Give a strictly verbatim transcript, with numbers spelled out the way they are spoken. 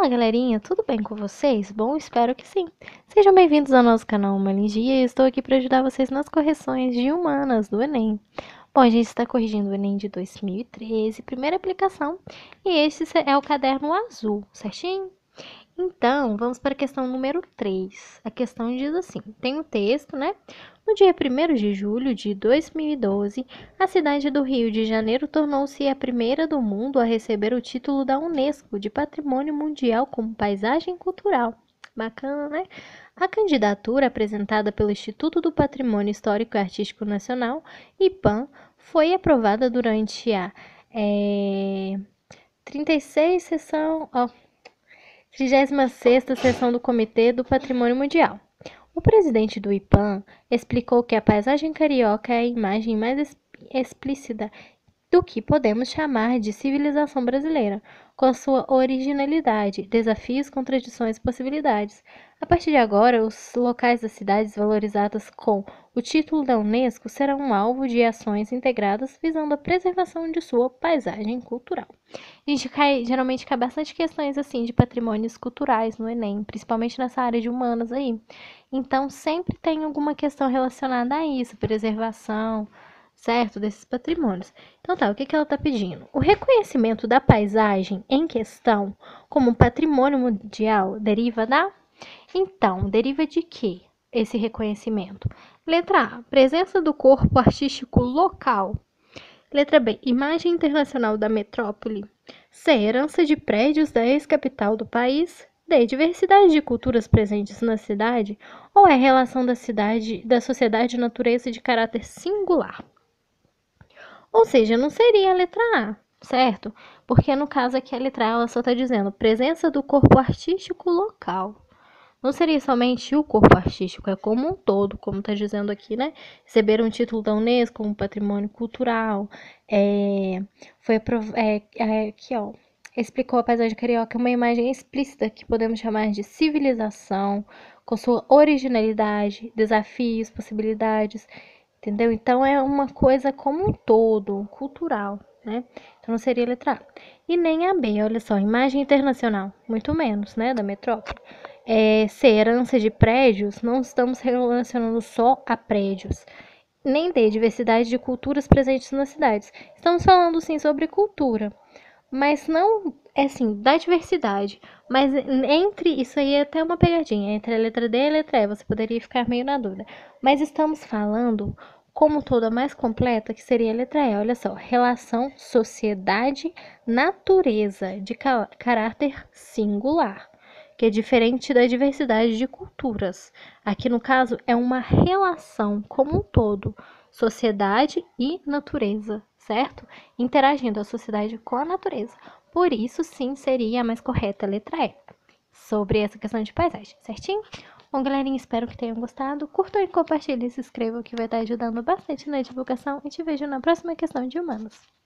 Olá, galerinha, tudo bem com vocês? Bom, espero que sim. Sejam bem-vindos ao nosso canal Uma Lingia e eu estou aqui para ajudar vocês nas correções de humanas do Enem. Bom, a gente está corrigindo o Enem de dois mil e treze, primeira aplicação, e este é o caderno azul, certinho? Então, vamos para a questão número três. A questão diz assim, tem o texto, né? No dia primeiro de julho de dois mil e doze, a cidade do Rio de Janeiro tornou-se a primeira do mundo a receber o título da Unesco de Patrimônio Mundial como Paisagem Cultural. Bacana, né? A candidatura apresentada pelo Instituto do Patrimônio Histórico e Artístico Nacional, IPAM, foi aprovada durante a é, trinta e seis sessão... Ó, trigésima sexta Sessão do Comitê do Patrimônio Mundial. O presidente do IPAM explicou que a paisagem carioca é a imagem mais explícita do que podemos chamar de civilização brasileira, com a sua originalidade, desafios, contradições e possibilidades. A partir de agora, os locais das cidades valorizadas com o título da Unesco serão alvo de ações integradas visando a preservação de sua paisagem cultural. A gente cai, geralmente cai bastante questões assim de patrimônios culturais no Enem, principalmente nessa área de humanas aí. Então, sempre tem alguma questão relacionada a isso, preservação, certo? Desses patrimônios. Então tá, o que, que ela está pedindo? O reconhecimento da paisagem em questão como patrimônio mundial deriva da... Então, deriva de quê esse reconhecimento? Letra A, presença do corpo artístico local. Letra B, imagem internacional da metrópole. C, herança de prédios da ex-capital do país. D, diversidade de culturas presentes na cidade. Ou é relação da cidade, da sociedade e natureza de caráter singular? Ou seja, não seria a letra A, certo? Porque no caso aqui a letra A ela só está dizendo presença do corpo artístico local. Não seria somente o corpo artístico, é como um todo, como está dizendo aqui, né? Receber um título da Unesco como patrimônio cultural. É, foi é, é, aqui, ó. Explicou a paisagem carioca uma imagem explícita que podemos chamar de civilização, com sua originalidade, desafios, possibilidades. Entendeu? Então, é uma coisa como um todo, cultural, né? Então, não seria a letra A. E nem a B, olha só, imagem internacional, muito menos, né, da metrópole. É, ser herança de prédios, não estamos relacionando só a prédios. Nem D, diversidade de culturas presentes nas cidades. Estamos falando, sim, sobre cultura. Mas não, é assim, da diversidade. Mas entre, isso aí é até uma pegadinha, entre a letra D e a letra E, você poderia ficar meio na dúvida. Mas estamos falando como toda mais completa, que seria a letra E. Olha só, relação sociedade-natureza de caráter singular, que é diferente da diversidade de culturas. Aqui, no caso, é uma relação como um todo, sociedade e natureza, certo? Interagindo a sociedade com a natureza. Por isso, sim, seria a mais correta a letra E, sobre essa questão de paisagem, certinho? Bom, galerinha, espero que tenham gostado. Curtam e compartilhem, se inscrevam, que vai estar ajudando bastante na divulgação. E te vejo na próxima questão de humanos.